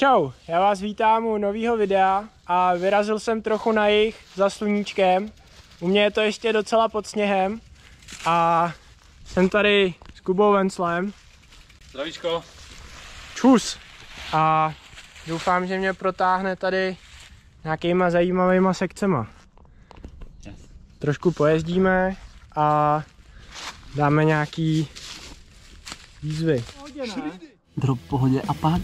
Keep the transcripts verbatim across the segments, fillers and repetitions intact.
Čau, já vás vítám u nového videa a vyrazil jsem trochu na jih za sluníčkem. U mě je to ještě docela pod sněhem a jsem tady s Kubou Venclem. Zdravíčko. Čus. A doufám, že mě protáhne tady nějakýma zajímavýma sekcema. Yes. Trošku pojezdíme a dáme nějaký výzvy. Drop pohodě a pak?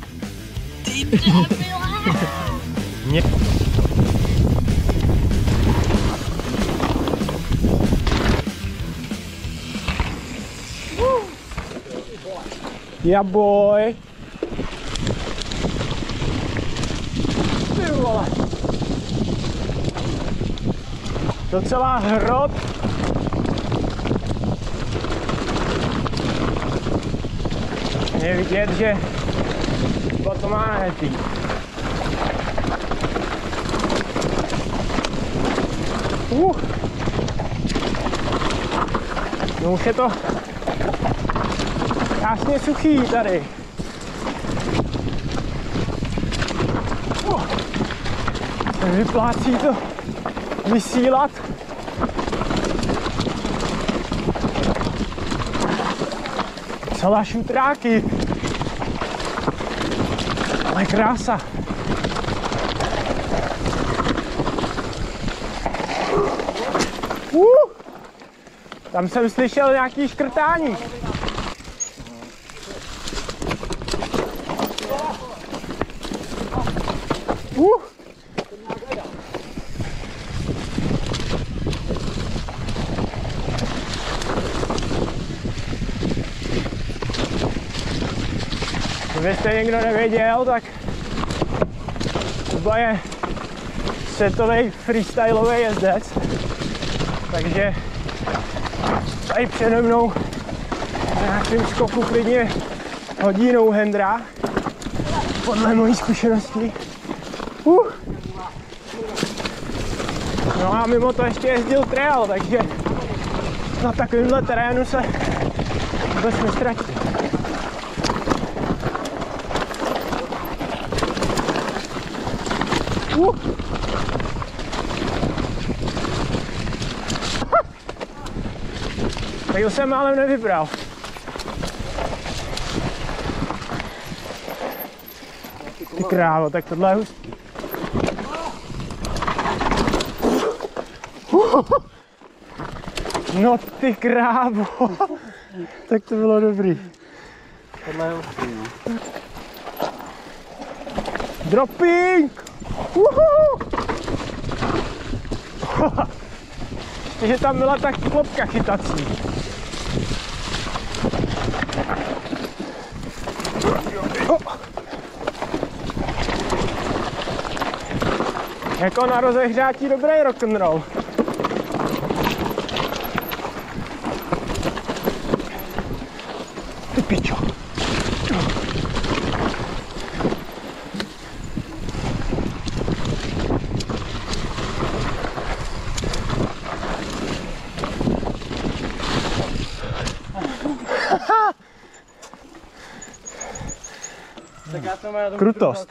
Mě... Yeah boy. Ty vole. Docela hrot. Je vidět, že to má najetý. Uh. No už je to krásně suchý tady. Uh. Se vyplácí to vysílat. Celá šutráky. Ale krása. Uh, tam jsem slyšel nějaký škrtání. Uh. Kdybyste někdo nevěděl, tak Kuba je světový freestylový jezdec, takže tady přede mnou na nějakém skoku klidně hodí no-handera, podle mojí zkušenosti. Uh. No a mimo to ještě jezdil trail, takže na takovémhle terénu se vůbec nestratí. Uh. Tak to jsem málem nevybral. Ty krávo, tak tohle je hustý. Uh. No ty krávo. Tak to bylo dobrý. Tohle je hustý, no. Dropping! Uhu! Že tam byla tak klopka chytací. Oh. Jako na rozehřátí dobrý rock'n'roll. Ty pičo. Krutost.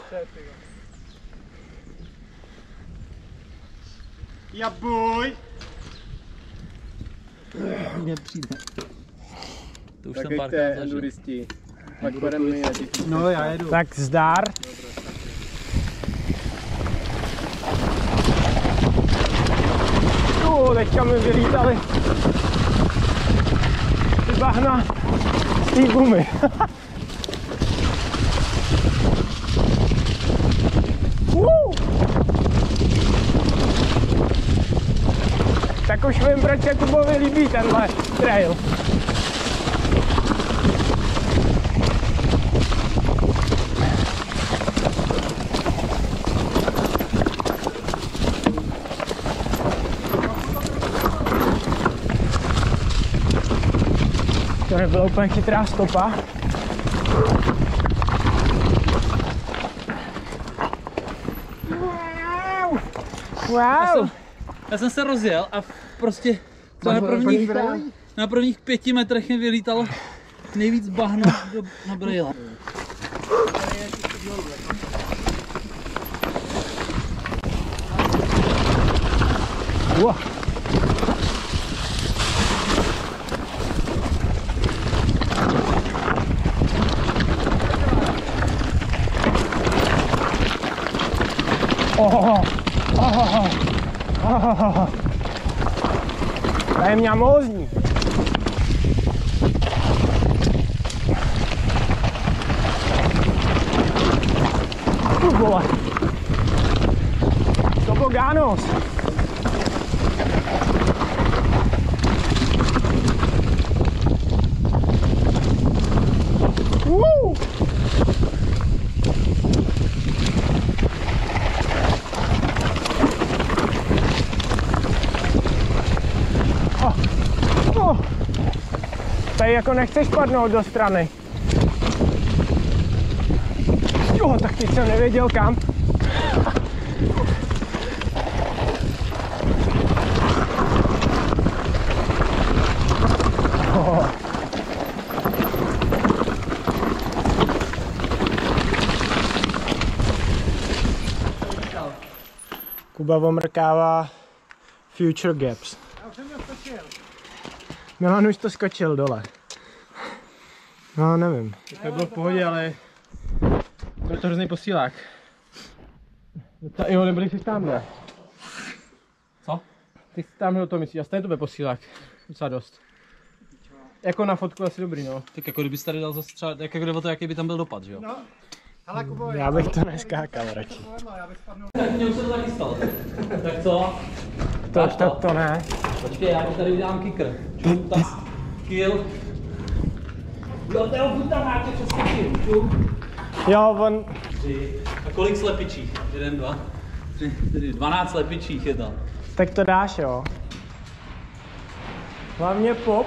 Jabuj. Mně přijde. To už tak jsem párkrát zažil. Pak budeme jet. No já jedu. Tak zdar. Uh, teďka mi vylítali ty bahna z té gumy. uh. Tak už vím, proč se Kubovi líbí tenhle trail. To nebyla úplně chytrá stopa. Wow! Já jsem, já jsem se rozjel a prostě na prvních, na prvních pěti metrech mi vylítalo nejvíc bahna do, na brýle. Wow. Oh, oh, oh, oh. Tady mě mózní. Tu vole. Toboganos. Woo! Oh. Oh. Tady jako nechceš padnout do strany. Jo, tak teď jsem nevěděl kam. Oh. Kuba omrkává Future Gaps. Milan už to skočil dole. No, nevím. To bylo v pohodě, ale byl to hrozný posílák. Ta, jo, nebyli jsi tamhle. Co? Ty jsi tamhle to myslíš, a stejně to byl posílák. Docela dost. Jako na fotku asi dobrý, no. Tak jako kdybys tady dal zase třeba, jako jde o to, jaký by tam byl dopad, že jo? No. Hele, Kubo, já bych to neskákal radši. Tak mně už se to taky stalo. Tak co? To, to, to ne. Počkej, já ti tady udělám kicker. Tak, kill. Jo, to je buta máte přesně kill. Jo, on... Tři. A kolik slepičích? Jeden, dva, tři, čtyři, dvanáct slepičích je tam. Tak to dáš, jo. Hlavně pop.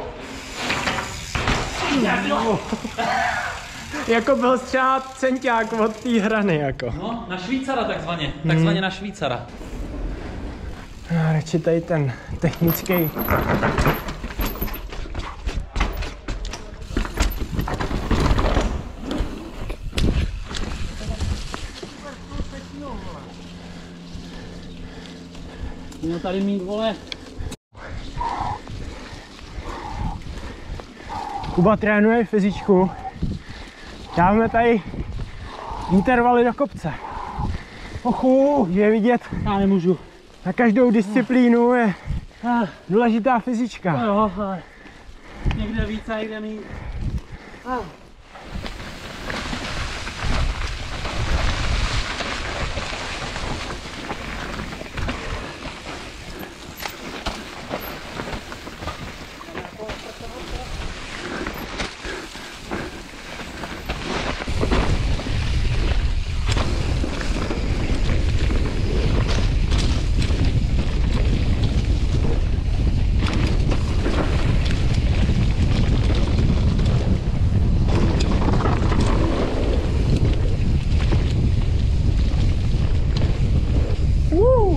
Jako byl třeba centiák od té hrany, jako. No, na Švýcara takzvaně. Takzvaně na Švýcara. No, radši tady ten technický. Měl tady mít, vole. Kuba trénuje fyzičku. Dáváme tady intervaly do kopce. Ochu, je vidět. Já nemůžu. Na každou disciplínu je Ah, důležitá fyzička. no jo, ale někde víc a někde míň. Ah. Woo!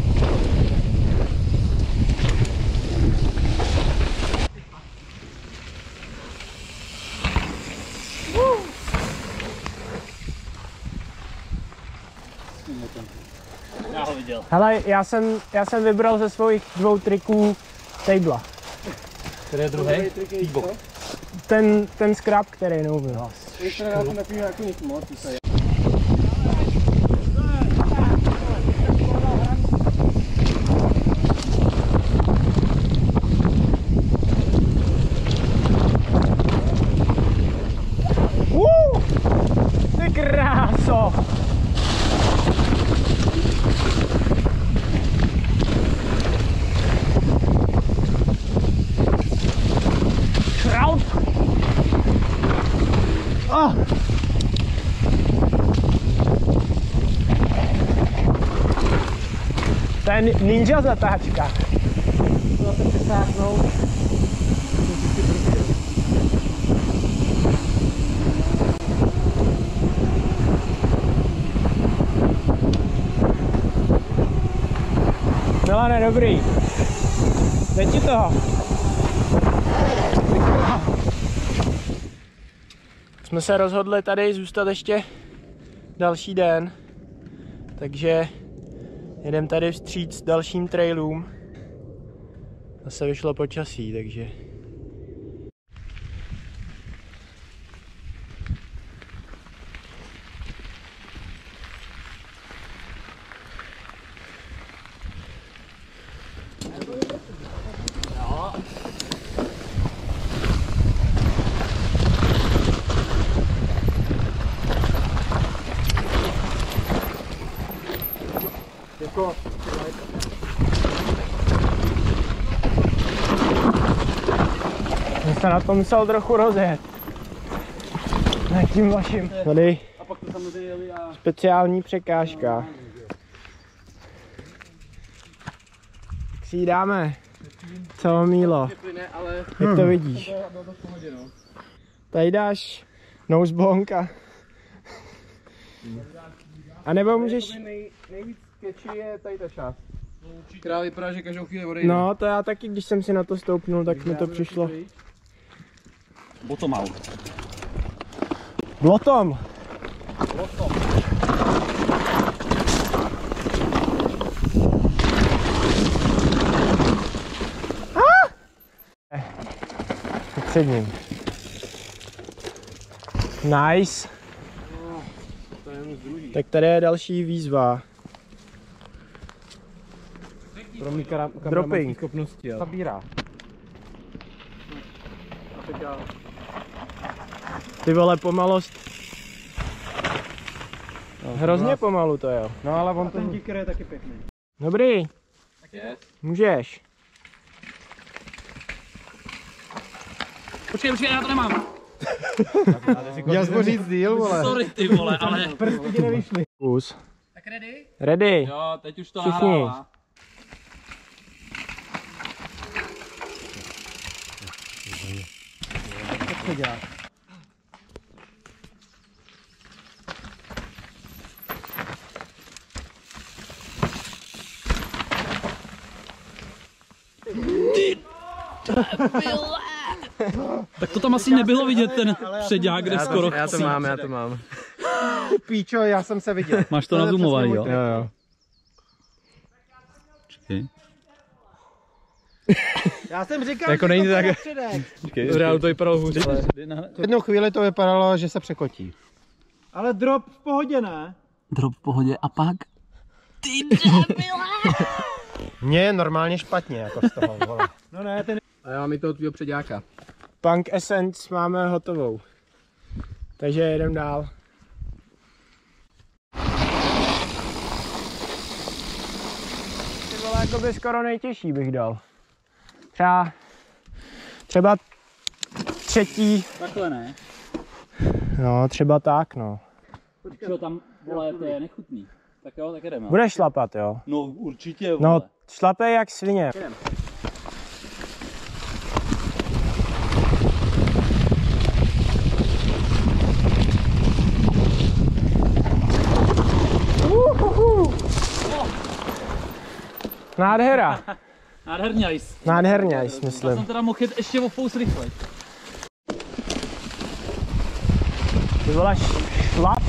Já ho viděl. Hele, já jsem, já jsem vybral ze svých dvou triků tabla. Který je druhý? Ten, ten scrap, který neumím. Ještě na to nepiju jako nic moc, to je. Uh! Ty kráso! Kraut! Oh. To je ninja zatáčka. Zase přesáhnout. Milane, dobrý. Jde ti toho. Jsme se rozhodli tady zůstat ještě další den, takže jedem tady vstříc dalším trailům. Zase vyšlo počasí, takže... Jako... Jsem se na to musel trochu rozjet. Na tím vaším. Tady speciální překážka. Tak si ji dáme. Co, Mílo? Jak to vidíš? Tady dáš nosebonka. A nebo můžeš... Nejvíc sketchy je tady ta část. Která vypadá, že každou chvíli odejde. No, to já taky, když jsem si na to stoupnul, tak mi to přišlo. Bottom out. Bottom. Bottom. Tak sedím. Nice. Tak tady je další výzva. Pro mě kara, Dropping. schopnosti, jo. Zabírá. Ty vole, pomalost. No, Hrozně pomalu to jo. No ale on ten díker je taky pěkný. Dobrý. Tak je. Můžeš. Počkej, počkej, já to nemám. Já jsi říct díl, vole. Sorry ty vole, ale... Prsty ti nevyšly. Kus. Tak ready? Ready. Jo, teď už to Všichni. nahrává. Co děláš? Tak to tam asi nebylo vidět, ten předák, kde skoro Já to chcí. mám, já to mám. Píčo, já jsem se viděl. Máš to nazumovaný, jo? Jo, jo. Počkej. Já jsem říkal, Jako že není to tak- bude předek. Počkej, V reálu to vypadalo hůř. ale- V jednu chvíli to vypadalo, že se překotí. Ale drop v pohodě, ne? Drop v pohodě a pak? Mně je normálně špatně, jako z toho, vole. No ne, ten... A já mám i toho tvýho předáka. Punk Essence máme hotovou. Takže jedem dál. Ty vole, jako by skoro nejtěžší bych dal. Třeba, třeba třetí, Takhle ne. no třeba tak no. Co tam, vole, to je nechutný. Tak jo, tak jdeme. Budeš šlapat, jo? No určitě, vole. No, šlapej jak svině. Uhuhu. Nádhera. Nádherně jsi. Nádherně, jsi, Já myslím. jsem teda mohl jet ještě o fous rychlej. Ty vole, šlap.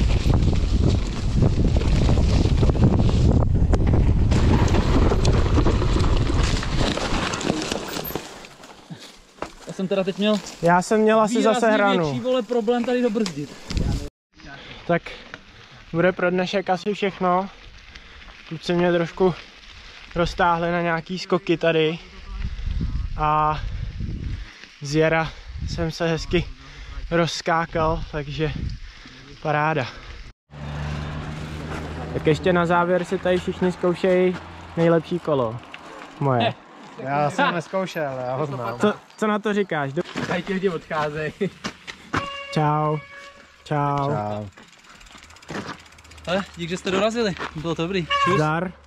Já jsem teda teď měl Já jsem měl asi zase výrazně hranu. větší, vole, problém tady dobrzdit. Tak bude pro dnešek asi všechno. Kluci mě trošku roztáhli na nějaký skoky tady. A z jara jsem se hezky rozskákal, takže paráda. Tak ještě na závěr si tady všichni zkoušejí nejlepší kolo. Moje. Já jsem neskoušel, já ho znám. Co, co na to říkáš? Do... Tady ti lidi odcházejí. Čau. Čau. Čau. Ale dík, že jste dorazili. Bylo to dobrý. Čus. Zdar.